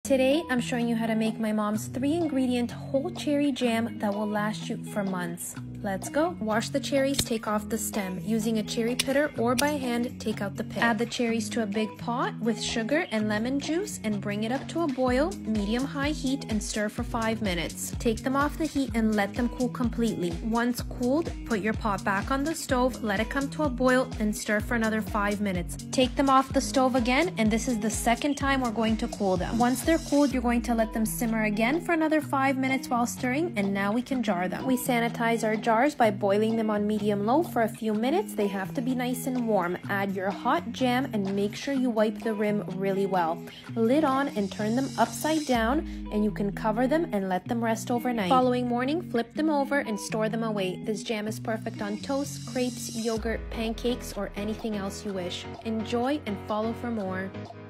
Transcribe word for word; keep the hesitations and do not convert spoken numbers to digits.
Today, I'm showing you how to make my mom's three ingredient whole cherry jam that will last you for months. Let's go. Wash the cherries, take off the stem. Using a cherry pitter or by hand, take out the pit. Add the cherries to a big pot with sugar and lemon juice and bring it up to a boil, medium-high heat, and stir for five minutes. Take them off the heat and let them cool completely. Once cooled, put your pot back on the stove, let it come to a boil, and stir for another five minutes. Take them off the stove again, and this is the second time we're going to cool them. Once they're cooled, you're going to let them simmer again for another five minutes while stirring, and now we can jar them. We sanitize our jars by boiling them on medium-low for a few minutes. They have to be nice and warm. Add your hot jam and make sure you wipe the rim really well. Lid on and turn them upside down, and you can cover them and let them rest overnight. Following morning, flip them over and store them away. This jam is perfect on toast, crepes, yogurt, pancakes, or anything else you wish. Enjoy and follow for more.